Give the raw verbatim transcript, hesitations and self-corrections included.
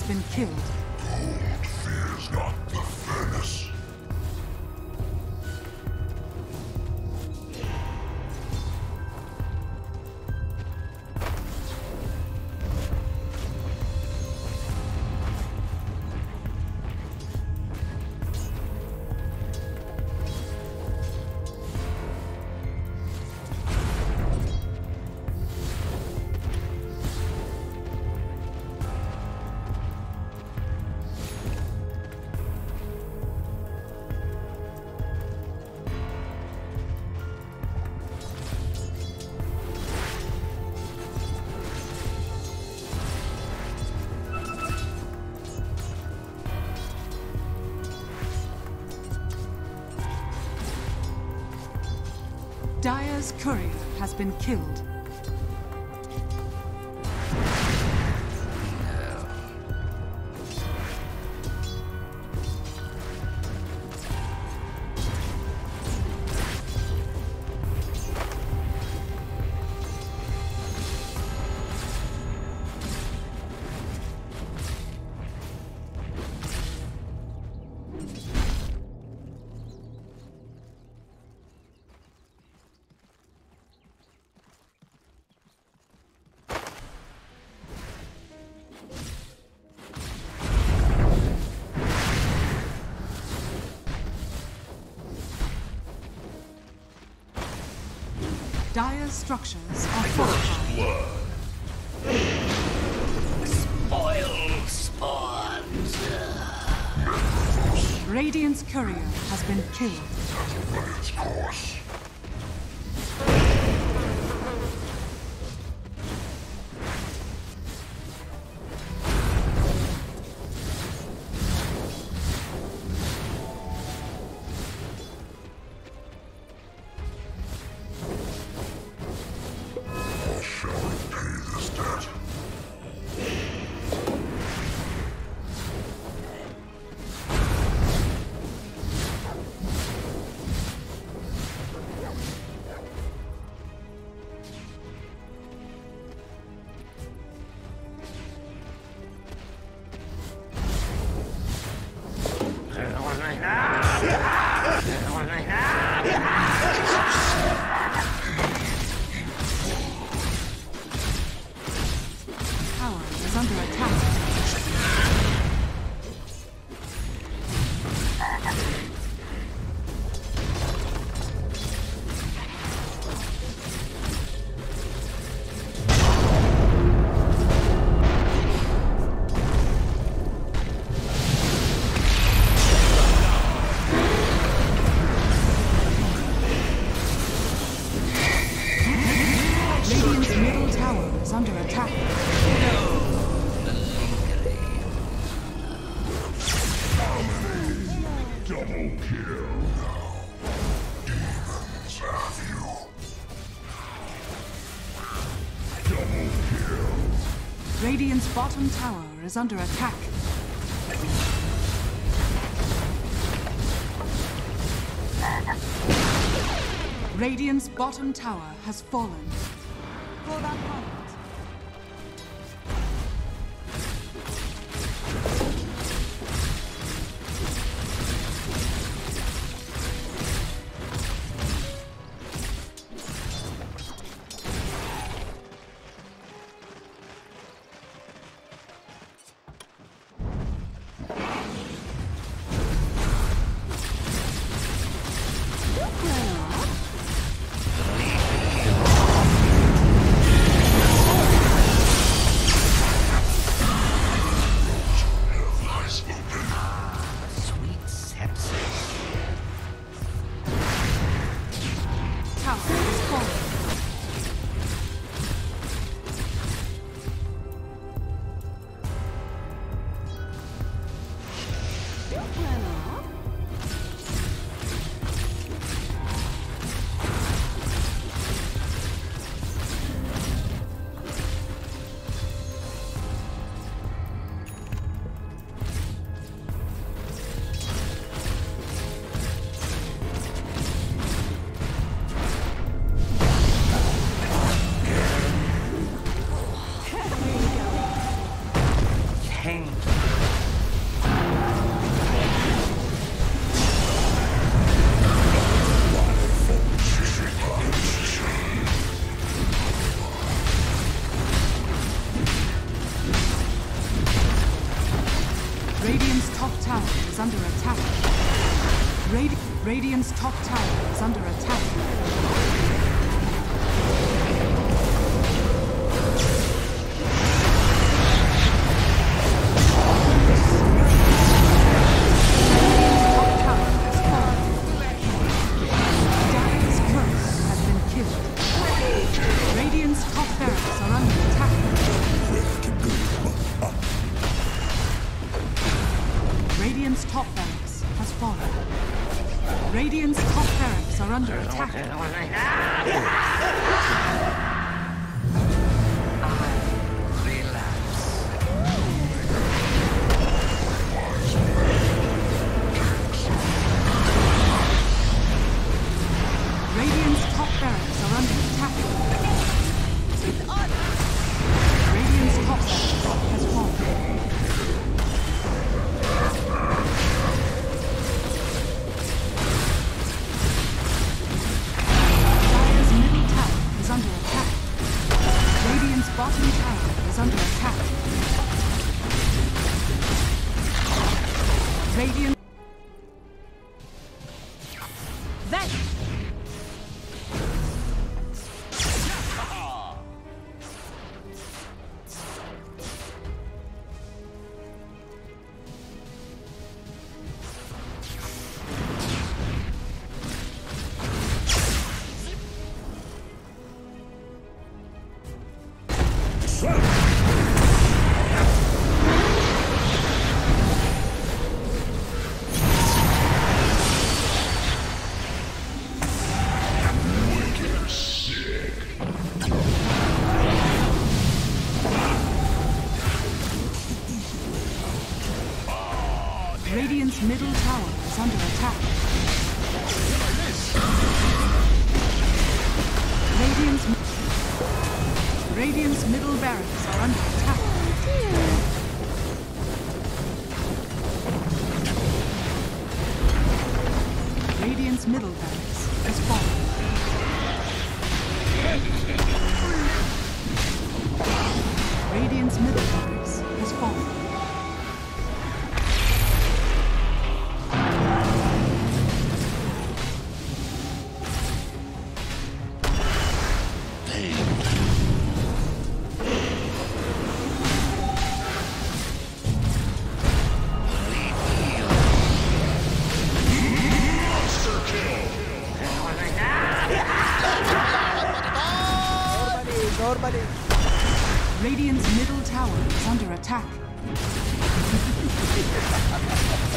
been killed. Gold fears not the furnace. Dire's courier has been killed. Dire's structures are fortified. Spoil spawns. Radiant's courier has been killed. Run its course. Tower is under attack. Radiant's middle tower is under attack. Double kill. Demons have you. Double kill. Radiant's bottom tower is under attack. Radiant's bottom tower has fallen. For that point. Radi Radiant's top tower is under attack. Radiant's top barracks has fallen. Radiant's top barracks are under attack. Radiant's top barracks are under attack. Radiant's top barracks has fallen. Bottom tower is under attack. Radiant. That. Radiant's middle tower is under attack. Radiant's, Radiant's middle barracks are under attack. Radiant's middle barracks has fallen. Radiant's middle barracks has fallen. Normally. Radiant's middle tower is under attack.